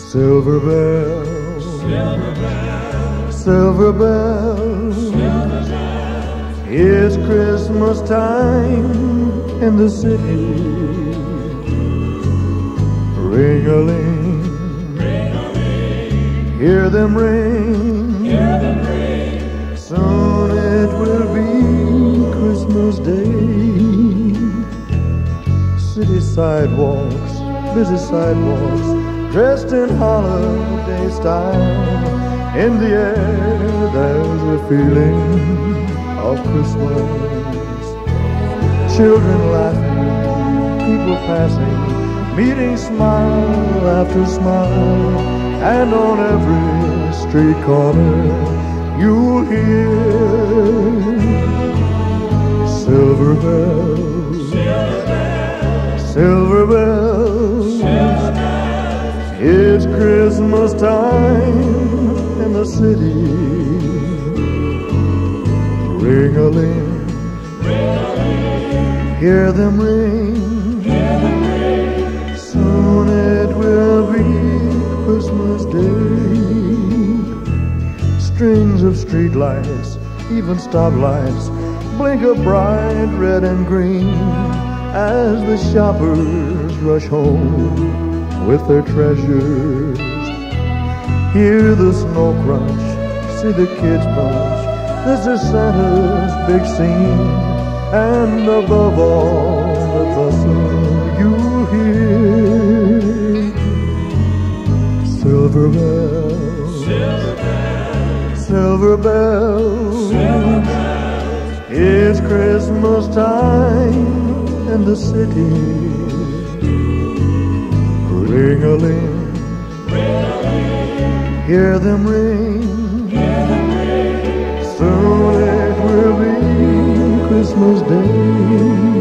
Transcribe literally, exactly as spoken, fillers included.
Silver bells, silver bells, silver bells, silver bells. It's Christmas time in the city. Ring-a-ling, ring-a-ling, hear them ring, hear them ring. Soon it will be Christmas Day. City sidewalks, busy sidewalks, dressed in holiday style. In the air there's a feeling of Christmas. Children laughing, people passing, meeting smile after smile. And on every street corner you'll hear silver bells, silver bells, silver bells. Silver bells. It's Christmas time in the city. Ring-a-ling, ring-a-ling, hear them ring, hear them ring. Soon it will be Christmas Day. Strings of streetlights, even stoplights, blink a bright red and green as the shoppers rush home with their treasures. Hear the snow crunch, see the kids bunch. This is Santa's big scene, and above all the bustle you hear silver bells, silver bells, silver bells, silver bells. It's Christmas time in the city. Ring-a-ling, ring-a-ling, hear them ring, hear them ring. Soon it will be Christmas Day.